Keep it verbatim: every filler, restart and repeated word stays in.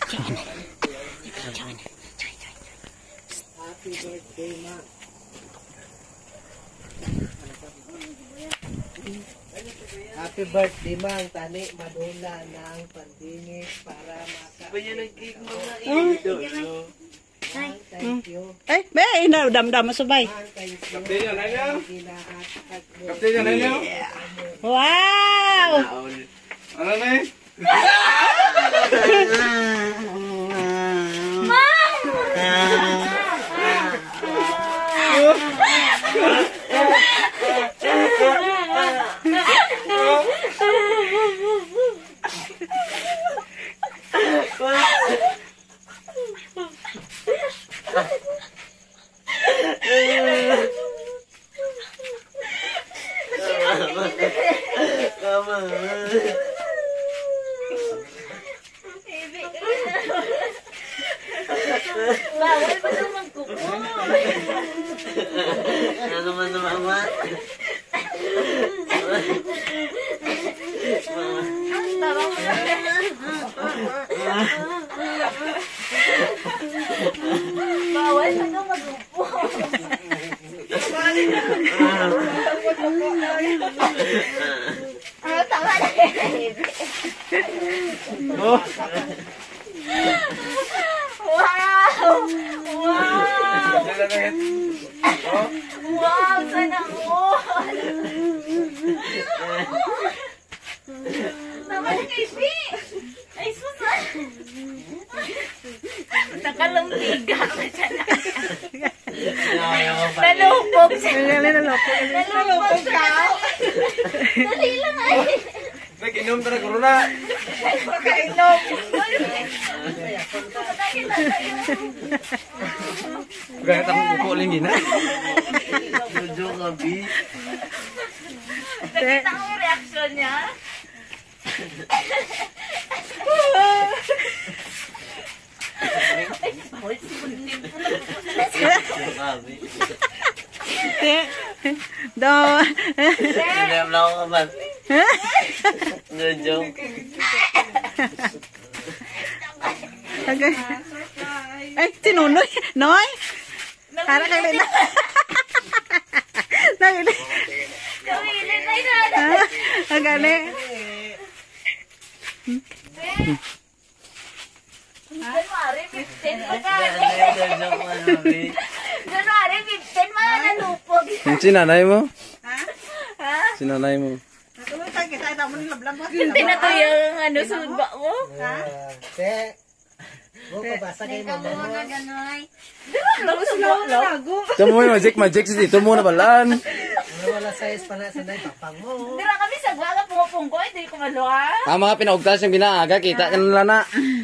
Happy birthday, Ma. Happy birthday, Ma. Ang tani, madula na ang pandingis para maka... Banyan ang cake mo na idol. Thank you. Eh, may na dam-dam masubay. Kapten yan, ano? Kapten yan, ano? Wow! Ano na eh? Bawal pa naman kuko. Ano man naman, Ma? Tama mo na. Bawal pa naman magkuko. Ah, tama na. Oh. Wow! Wow! Oh. Wow! Sana all! Naman na kay P! Ay, susan! Nakalumpiga ka siya na. Nalupog siya. Nalupog siya. Dali lang ay. Nag-inom talaga corona. Kainom. Gaya takong kuko lang gina. Jojo ka, B. Nakita ko yung reaction niya. Ay, bawal si Budlin po na. Do. Alam lang ako ba? Jojo. Okay. Eh, si Nunoy. Noy. Harap kang lina. Nagili. Gawilin ay na. Ang gali. January fifteen pa gani. January fifteen pa nalupog. Yung sinanay mo? Ha? Sinanay mo. Hindi na to yung ano, sumba mo. Ha? Te. Huwag pabasa kayo mo. Diba, lago-lago. Ito mo yung magic magic dito muna balaan. Wala size pa na sa day papang mo. Dira kami sa gwaga pungpungko, hindi ko maluha. Ah, mga pinaugtas yung binaaga, kita ka nila na.